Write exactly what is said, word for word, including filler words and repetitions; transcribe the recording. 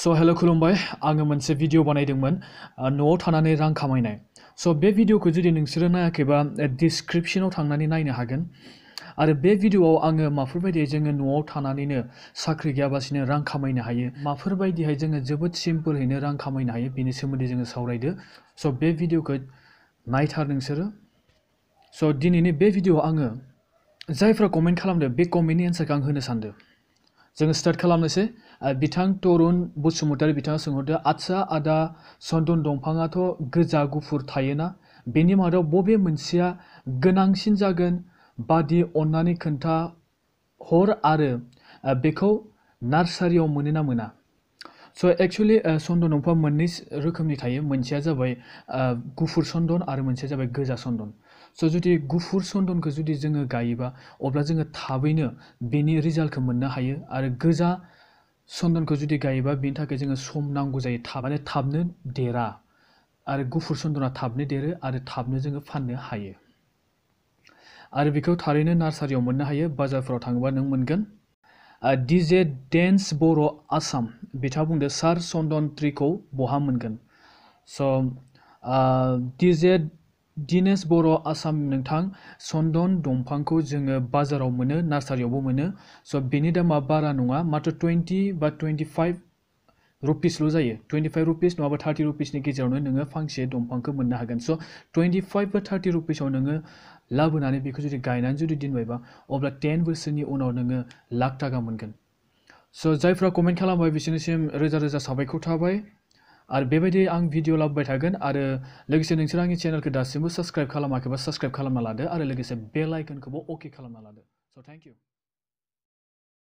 So hello खुलुमबाय आङो मोनसे भिडिअ बानायदोंमोन न'आव थानानै रां खामायनाय so बे भिडिअखौ जुदि नोंसोरो नायाखैबा डिसक्रिप्शनाव थांनानै नायनो हागोन आरो बे भिडिअआव आङो माफोरबायदियै जोङो न'आव थानानैनो साख्रि गैयाबासिनो रां खामायनो हायो माफोरबायदियै जोङो जोबोद सिम्पोलैनो रां खामायनो हायो बेनि सोमोन्दै जोङो सावरायदो so बे भिडिअखौ नायथार नोंसोरो so दिनैनि बे भिडिअआव आङो जायफ्रा कमेन्ट खालामदो बे कमेन्टनि एन्सारखौ आं होनो सानदों जोङो स्टार्ट खालामनोसै बिथां तरुन बसुमतारी बिथाङा सोंहरदो आच्छा आदा चन्दन दंफाङाथ' गोजा गुफुर थायोना बेनि मादाव बबे मोनसेया गोनांसिन जागोन बादि अन्नानै खोन्था हर आरो बेखौ नार्सारियाव मोनो ना मोना स' एक्चुअलि चन्दन दंफां मोननै रोखोमनि थायो मोनसेया जाबाय गुफुर चन्दन आरो मोनसेया जाबाय गोजा चन्दन स' जुदि गुफुर चन्दनखौ जुदि जोङो गायोबा अब्ला जोङो थाबैनो बेनि रिजाल्टखौ मोननो हायो आरो गोजा चन्दनखौ जुदि गायोबा बेनि थाखाय जोङो सम नांगौ जायो थाबनो थाबनो देरा आरो गुफुर चन्दना थाबनो देरो आरो थाबनो जोङो फाननो हायो आरो बेखौ थारैनो नार्सारियाव मोननो हायो बाजारफोराव थाङोबा नों मोनगोन डिजे डेन्स बर' आसाम बिथाङा बुंदों सार चन्दन ट्रिखौ बहा मोनगोन स' डिजे दिनेश बर' आसाम नोंथां चन्दन दंफांखौ जोङो बाजाराव मोनो नार्सारियावबो मोनो स' बेनि दामा बारा नङा मात्र टुवेन्टि बा टुवेन्टि फाइभ रुपिसल' जायो टुवेन्टि फाइभ रुपिस नङाबा थार्टि रुपिसनि गेजेरावनो नोङो फांसे दंफांखौ मोननो हागोन स' टुवेन्टि फाइभ बा थार्टि रुपिसाव नोङो लाबोनानै बेखौ जुदि गायनानै जुदि दोनबायबा अब्ला टेन बोसोरनि उनाव नोङो लाख थाखा मोनगोन स' जायफ्रा कमेन्ट खालामबाय बिसोरनिसिम रोजा रोजा साबायखर थाबाय आरो बेबायदि आं भिडिअ लाबोबाय थागोन आरो लोगोसे नोंसोर आंनि चेनेलखौ दासिमबो साबस्क्राइब खालामाखैबा साबस्क्राइब खालामना लादो आरो लोगोसे बेल आइकनखौबो अके खालामना लादो स' थेंक इउ